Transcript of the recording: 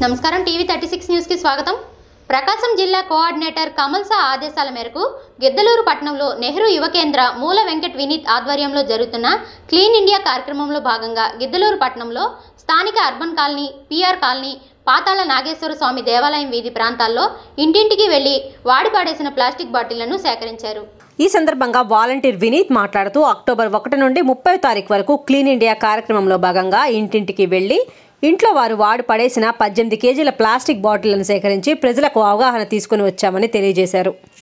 నమస్కారం TV 36 news కి స్వాగతం। ప్రకాశం జిల్లా కోఆర్డినేటర్ కమల్సా ఆదేశాల మేరకు గిద్దలూరు పట్టణంలో నెహ్రూ యువ కేంద్ర మూల వెంకట్ వినీత్ ఆధ్వర్యంలో జరుగుతున్న క్లీన్ ఇండియా కార్యక్రమంలో భాగంగా గిద్దలూరు పట్టణంలో స్థానిక urban colony, PR colony, Patala Nageswara Swamy దేవాలయం వీధి ప్రాంతాల్లో ఇంటింటికి వెళ్లి వాడిపాడేసిన ప్లాస్టిక్ బాటిళ్లను సేకరించారు। ఈ సందర్భంగా వాలంటీర్ వినీత్ మాట్లాడుతూ అక్టోబర్ 1 నుండి 30 తారీఖు వరకు క్లీన్ ఇండియా కార్యక్రమంలో భాగంగా ఇంటింటికి వెళ్లి ఇంట్లో వారు వాడి పడేసిన 18 కేజీల ప్లాస్టిక్ బాటిళ్లను సేకరించి ప్రజలకు అవగాహన తీసుకుని వచ్చామని తెలియజేశారు।